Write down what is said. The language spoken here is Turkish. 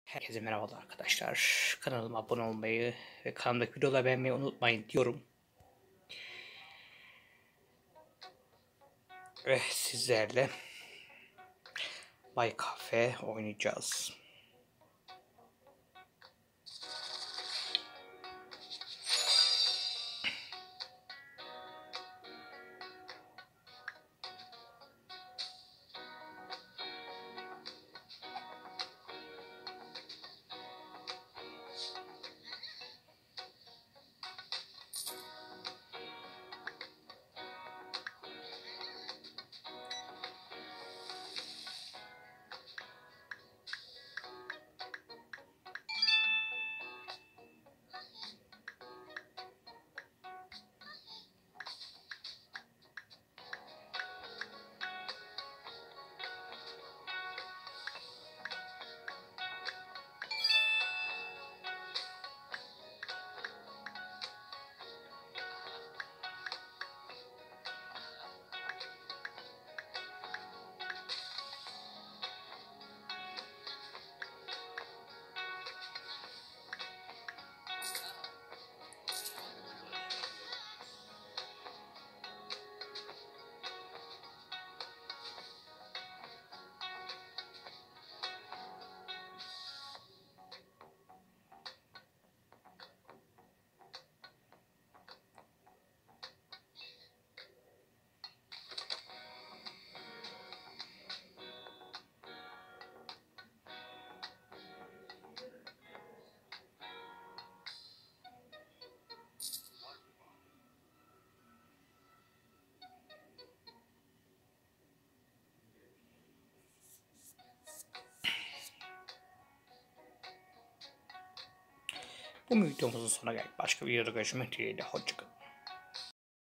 Herkese merhabalar arkadaşlar. Kanalıma abone olmayı ve kanalımdaki videoları beğenmeyi unutmayın diyorum. Ve sizlerle Bay Kafe oynayacağız. Bu videomuzun sonuna geldik. Başka bir videoda görüşmek dileğiyle. Hoşçakalın.